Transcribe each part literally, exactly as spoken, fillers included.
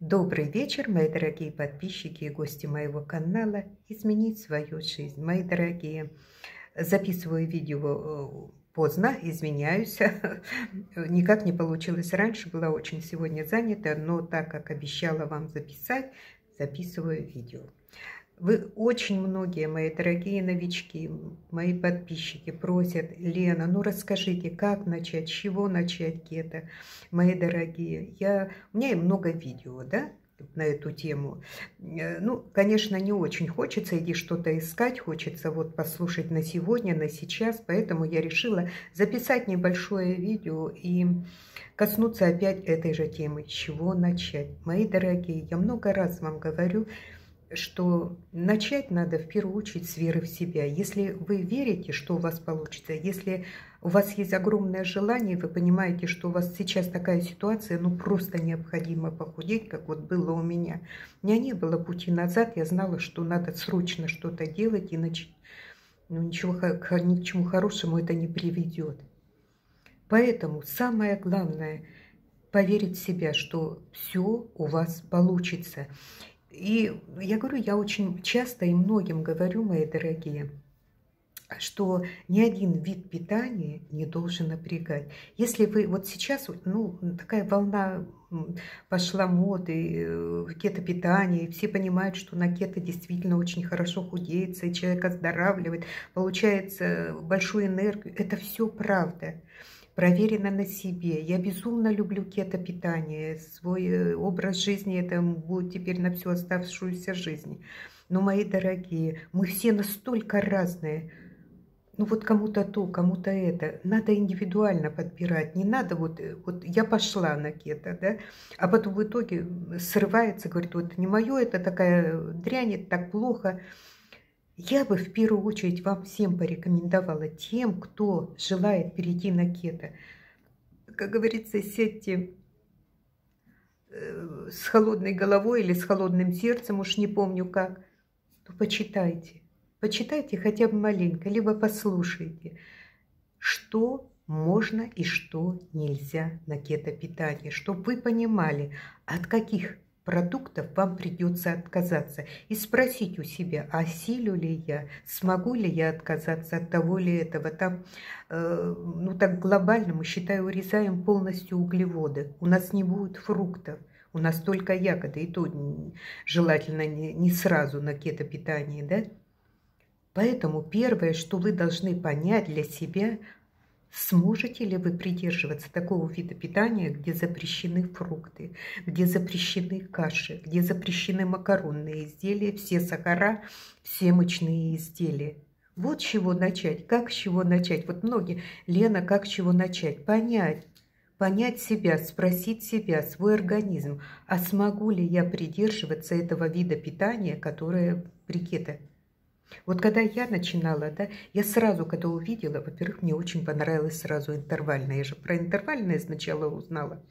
Добрый вечер, мои дорогие подписчики и гости моего канала «Изменить свою жизнь». Мои дорогие, записываю видео э, поздно, извиняюсь. Никак не получилось раньше, была очень сегодня занята, но так как обещала вам записать, записываю видео. Вы очень многие, мои дорогие новички, мои подписчики просят: Лена, ну расскажите, как начать, с чего начать кето, мои дорогие. Я, у меня и много видео, да, на эту тему. Э, Ну, конечно, не очень хочется иди что-то искать, хочется вот послушать на сегодня, на сейчас, поэтому я решила записать небольшое видео и коснуться опять этой же темы, с чего начать. Мои дорогие, я много раз вам говорю, что начать надо в первую очередь с веры в себя. Если вы верите, что у вас получится, если у вас есть огромное желание, вы понимаете, что у вас сейчас такая ситуация, ну просто необходимо похудеть, как вот было у меня. У меня не было пути назад, я знала, что надо срочно что-то делать, иначе ну, ничего, ни к чему хорошему это не приведет. Поэтому самое главное – поверить в себя, что все у вас получится. И я говорю, я очень часто и многим говорю, мои дорогие, что ни один вид питания не должен напрягать. Если вы вот сейчас, ну, такая волна пошла моды, э, кето-питание, все понимают, что на кето действительно очень хорошо худеется, и человек оздоравливает, получается большую энергию. Это все правда. Проверено на себе. Я безумно люблю кето-питание. Свой э, образ жизни это будет теперь на всю оставшуюся жизнь. Но, мои дорогие, мы все настолько разные. Ну вот кому-то то, кому-то это. Надо индивидуально подбирать. Не надо вот, э, вот я пошла на кето, да, а потом в итоге срывается, говорит, вот не мое, это такая дрянь, это так плохо. Я бы в первую очередь вам всем порекомендовала, тем, кто желает перейти на кето, как говорится, сядьте э, с холодной головой или с холодным сердцем, уж не помню как, то почитайте. Почитайте хотя бы маленько, либо послушайте, что можно и что нельзя на кето-питании, чтобы вы понимали, от каких продуктов вам придется отказаться. И спросить у себя, осилю ли я, смогу ли я отказаться от того или этого. Там, э, ну так глобально, мы, считаю, урезаем полностью углеводы. У нас не будет фруктов. У нас только ягоды, и то желательно не, не сразу на кето-питании, да? Поэтому первое, что вы должны понять для себя, сможете ли вы придерживаться такого вида питания, где запрещены фрукты, где запрещены каши, где запрещены макаронные изделия, все сахара, все мучные изделия? Вот с чего начать, как с чего начать. Вот многие, Лена, как с чего начать? Понять, понять себя, спросить себя, свой организм, а смогу ли я придерживаться этого вида питания, которое при кето? Вот когда я начинала, да, я сразу, когда увидела, во-первых, мне очень понравилось сразу интервальное. Я же про интервальное сначала узнала.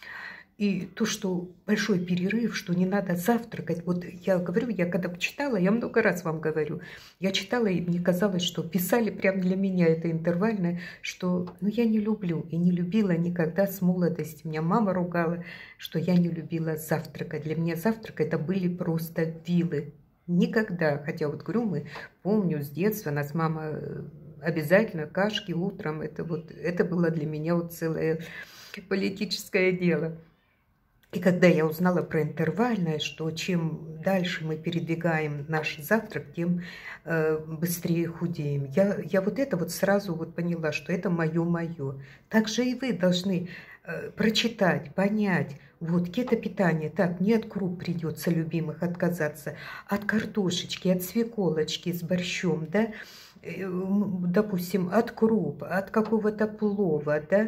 И то, что большой перерыв, что не надо завтракать. Вот я говорю, я когда почитала, я много раз вам говорю, я читала, и мне казалось, что писали прямо для меня это интервальное, что ну, я не люблю и не любила никогда с молодости. Меня мама ругала, что я не любила завтракать. Для меня завтрак это были просто вилы. Никогда, хотя вот говорю, мы помню с детства, нас мама обязательно кашки утром, это вот, это было для меня вот целое политическое дело. И когда я узнала про интервальное, что чем дальше мы передвигаем наш завтрак, тем э, быстрее худеем, я, я вот это вот сразу вот поняла, что это мое-мое. Также и вы должны э, прочитать, понять, вот кето-питание, так, не от круп придется любимых отказаться, от картошечки, от свеколочки с борщом, да, э, допустим, от круп, от какого-то плова, да,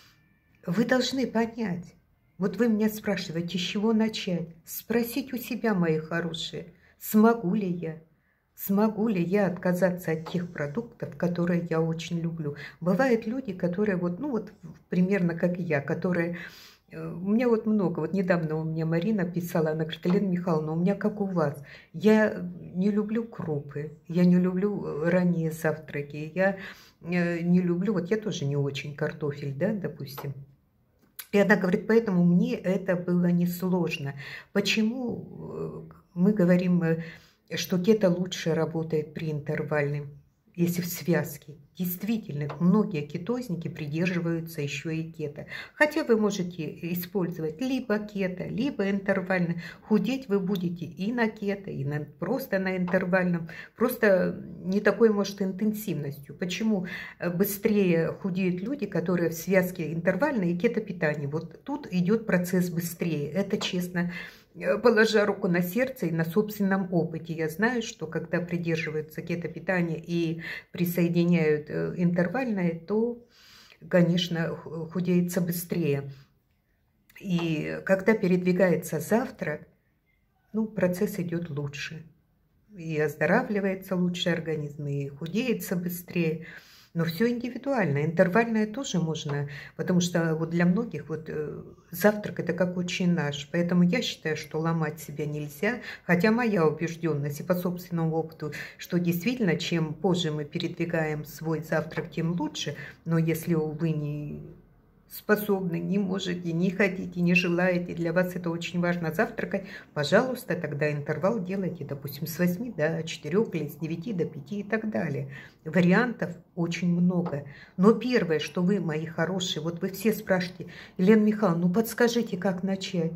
вы должны понять. Вот вы меня спрашиваете, с чего начать? Спросить у себя, мои хорошие, смогу ли я? Смогу ли я отказаться от тех продуктов, которые я очень люблю? Бывают люди, которые вот, ну вот примерно как я, которые... У меня вот много, вот недавно у меня Марина писала, она говорит, Елена Михайловна, у меня как у вас, я не люблю крупы, я не люблю ранние завтраки, я не люблю, вот я тоже не очень картофель, да, допустим. И она говорит, поэтому мне это было несложно. Почему мы говорим, что кето лучше работает при интервальном, если в связке? Действительно, многие кетозники придерживаются еще и кето. Хотя вы можете использовать либо кето, либо интервально. Худеть вы будете и на кето, и на, просто на интервальном. Просто не такой, может, интенсивностью. Почему быстрее худеют люди, которые в связке интервальной и кето-питания? Вот тут идет процесс быстрее. Это честно. Положа руку на сердце и на собственном опыте, я знаю, что когда придерживаются кето-питания и присоединяют интервальное, то, конечно, худеется быстрее. И когда передвигается завтрак, ну, процесс идет лучше. И оздоравливается лучше организм, и худеется быстрее. Но все индивидуально. Интервальное тоже можно, потому что вот для многих вот э, завтрак это как отче наш. Поэтому я считаю, что ломать себя нельзя. Хотя моя убежденность и по собственному опыту, что действительно, чем позже мы передвигаем свой завтрак, тем лучше. Но если, увы, не способны, не можете, не хотите, не желаете, для вас это очень важно завтракать, пожалуйста, тогда интервал делайте, допустим, с восьми до четырёх или с девяти до пяти и так далее. Вариантов очень много. Но первое, что вы, мои хорошие, вот вы все спрашиваете, Елена Михайловна, ну подскажите, как начать?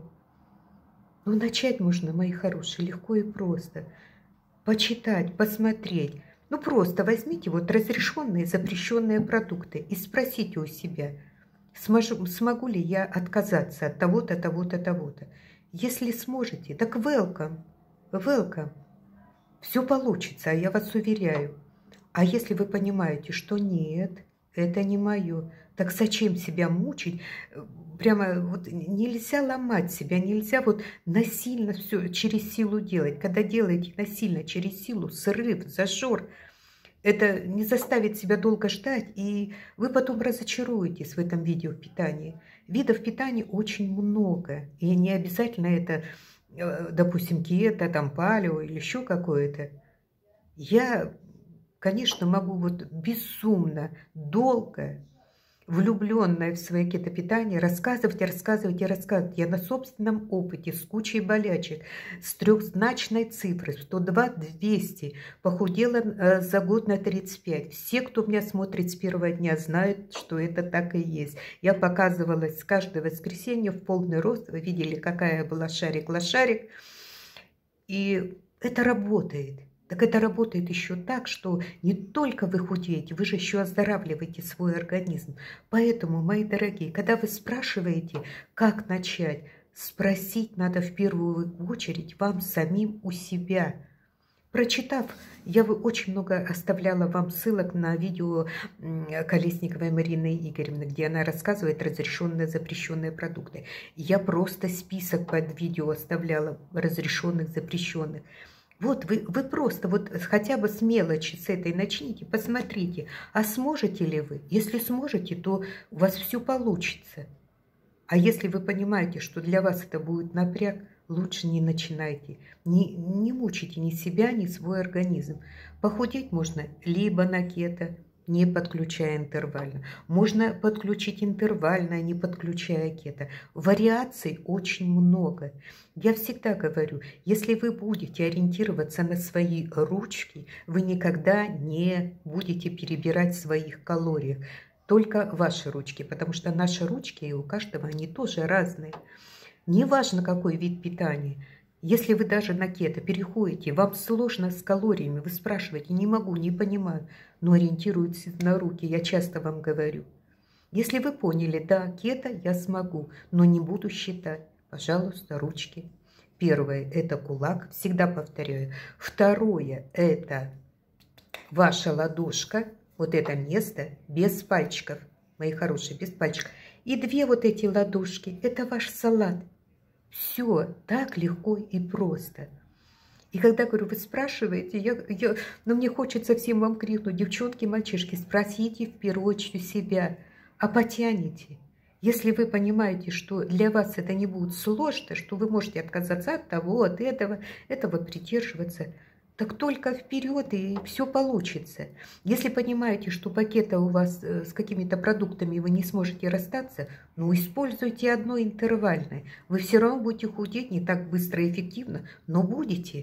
Ну начать можно, мои хорошие, легко и просто. Почитать, посмотреть. Ну просто возьмите вот разрешенные, запрещенные продукты и спросите у себя, Смогу, смогу ли я отказаться от того-то, того-то, того-то? Если сможете, так welcome, welcome. Все получится, я вас уверяю. А если вы понимаете, что нет, это не мое, так зачем себя мучить? Прямо вот нельзя ломать себя, нельзя вот насильно все через силу делать. Когда делаете насильно через силу, срыв, зажор, это не заставит себя долго ждать, и вы потом разочаруетесь в этом виде питания. Видов питания очень много, и не обязательно это, допустим, кето, там, палео или еще какое-то. Я, конечно, могу вот безумно долго, влюбленная в свое кето-питание, рассказывать, рассказывать и рассказывать. Я на собственном опыте с кучей болячек, с трехзначной цифрой, сто два двести, похудела за год на тридцать пять. Все, кто меня смотрит с первого дня, знают, что это так и есть. Я показывалась каждое воскресенье в полный рост. Вы видели, какая я была шарик-лошарик. И это работает. Так это работает еще так, что не только вы худеете, вы же еще оздоравливаете свой организм. Поэтому, мои дорогие, когда вы спрашиваете, как начать, спросить надо в первую очередь вам самим у себя. Прочитав, я очень много оставляла вам ссылок на видео Колесниковой Марины Игоревны, где она рассказывает разрешенные, запрещенные продукты. Я просто список под видео оставляла разрешенных, запрещенных. Вот вы, вы просто вот хотя бы с мелочи с этой начните, посмотрите, а сможете ли вы? Если сможете, то у вас все получится. А если вы понимаете, что для вас это будет напряг, лучше не начинайте. Не, не мучите ни себя, ни свой организм. Похудеть можно либо на кето, не подключая интервально. Можно подключить интервально, не подключая кето. Вариаций очень много. Я всегда говорю, если вы будете ориентироваться на свои ручки, вы никогда не будете перебирать своих калорий. Только ваши ручки, потому что наши ручки, и у каждого они тоже разные. Неважно, какой вид питания. Если вы даже на кето переходите, вам сложно с калориями, вы спрашиваете, не могу, не понимаю, но ориентируйтесь на руки, я часто вам говорю. Если вы поняли, да, кето я смогу, но не буду считать, пожалуйста, ручки. Первое – это кулак, всегда повторяю. Второе – это ваша ладошка, вот это место без пальчиков, мои хорошие, без пальчиков. И две вот эти ладошки – это ваш салат. Все так легко и просто. И когда, говорю, вы спрашиваете, я, я, но мне хочется всем вам крикнуть, девчонки, мальчишки, спросите в первую очередь себя, а потянете. Если вы понимаете, что для вас это не будет сложно, что вы можете отказаться от того, от этого, этого придерживаться, так только вперед, и все получится. Если понимаете, что пакета у вас э, с какими-то продуктами вы не сможете расстаться, ну используйте одно интервальное. Вы все равно будете худеть не так быстро и эффективно, но будете.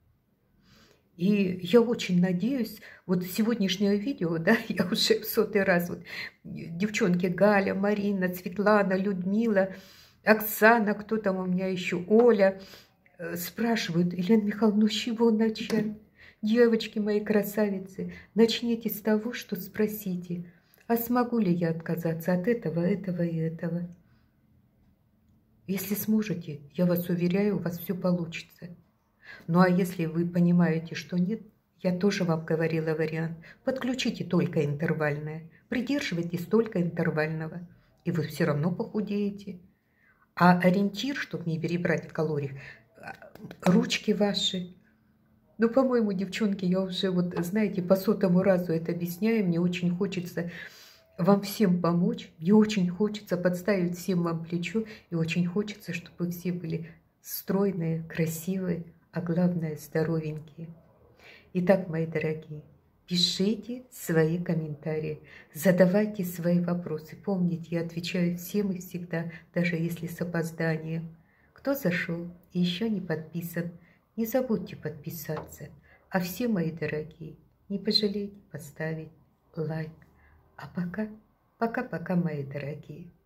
И я очень надеюсь, вот сегодняшнее видео, да, я уже в сотый раз, вот девчонки Галя, Марина, Светлана, Людмила, Оксана, кто там у меня еще, Оля, э, спрашивают: Елена Михайловна, ну с чего начать? Девочки мои красавицы, начните с того, что спросите, а смогу ли я отказаться от этого, этого и этого? Если сможете, я вас уверяю, у вас все получится. Ну а если вы понимаете, что нет, я тоже вам говорила вариант. Подключите только интервальное. Придерживайтесь только интервального. И вы все равно похудеете. А ориентир, чтобы не перебрать в калориях, ручки ваши. Ну, по-моему, девчонки, я уже, вот, знаете, по сотому разу это объясняю. Мне очень хочется вам всем помочь. Мне очень хочется подставить всем вам плечо. И очень хочется, чтобы все были стройные, красивые, а главное, здоровенькие. Итак, мои дорогие, пишите свои комментарии, задавайте свои вопросы. Помните, я отвечаю всем и всегда, даже если с опозданием. Кто зашел и еще не подписан, не забудьте подписаться. А все, мои дорогие, не пожалейте поставить лайк. А пока, пока-пока, мои дорогие.